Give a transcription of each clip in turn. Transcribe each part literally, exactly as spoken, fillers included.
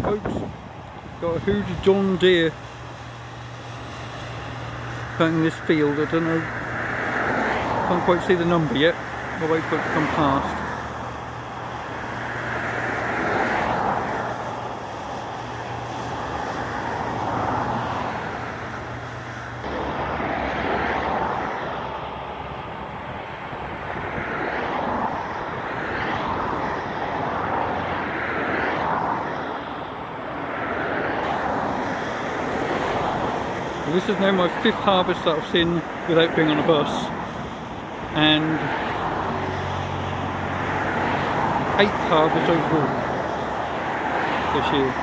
folks. Got a huge John Deere cutting this field. I don't know, can't quite see the number yet. I'll wait for it to come past. This is now my fifth harvest that I've seen without being on a bus, and eighth harvest overall this year.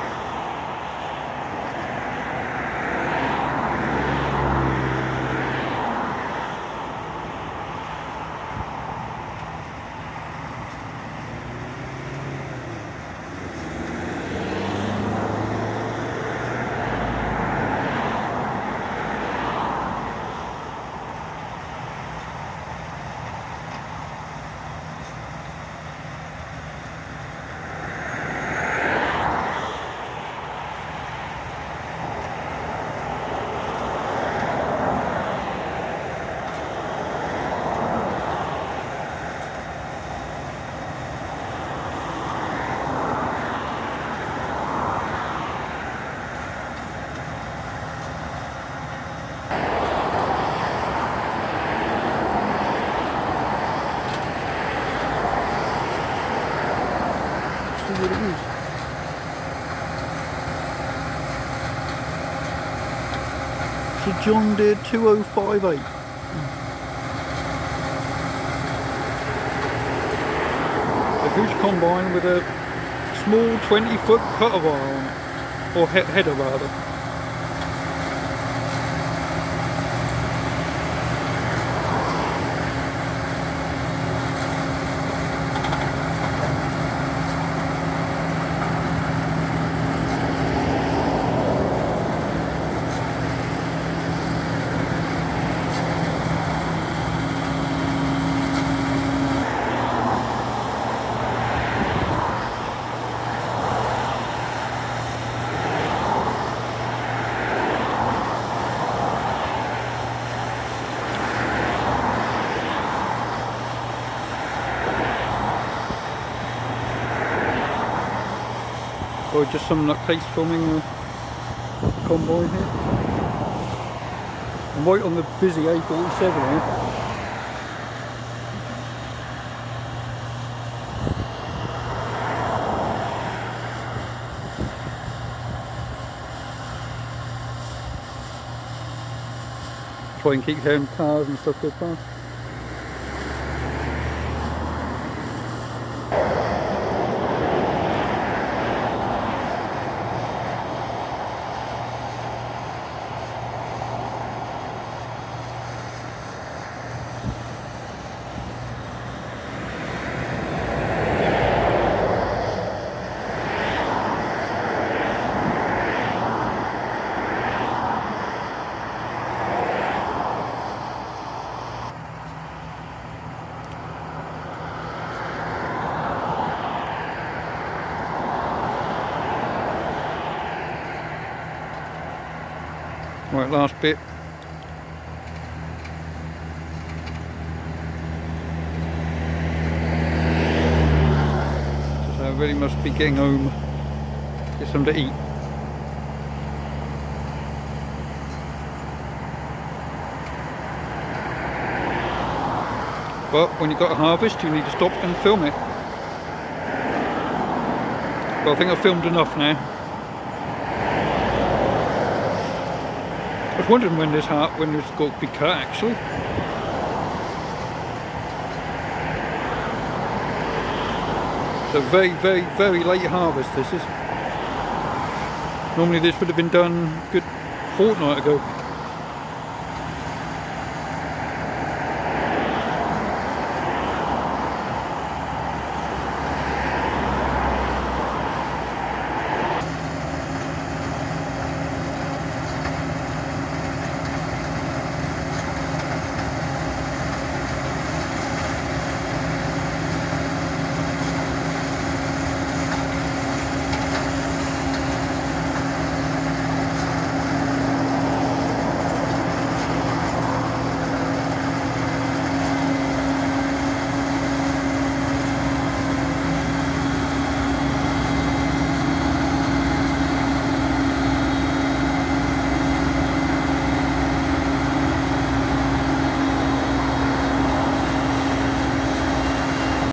What it is. It's a John Deere two oh five eight. A huge combine with a small twenty foot cutter bar on it, or he header rather. Or just some nutcase filming the combine here. I'm right on the busy A forty-seven here. Try and keep hearing cars and stuff go past. Right, last bit. So I really must be getting home, get something to eat. But when you've got a harvest, you need to stop and film it. But I think I've filmed enough now. I was wondering when this heart, when this got to be cut actually. It's a very, very, very late harvest this is. Normally this would have been done a good fortnight ago.